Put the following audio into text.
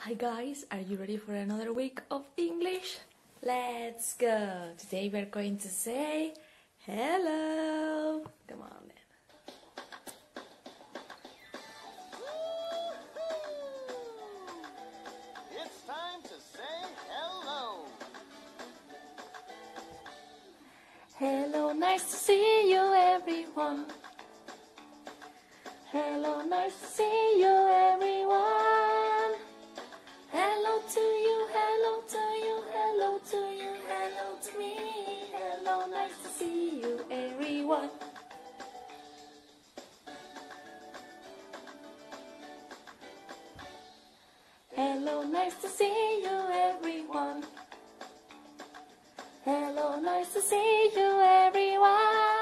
Hi guys, are you ready for another week of English? Let's go! Today we're going to say hello! Come on then. It's time to say hello! Hello, nice to see you everyone. Hello, nice to see you everyone. Hello to you, hello to you, hello to you, hello to me. Hello, nice to see you everyone. Hello, nice to see you everyone. Hello, nice to see you everyone.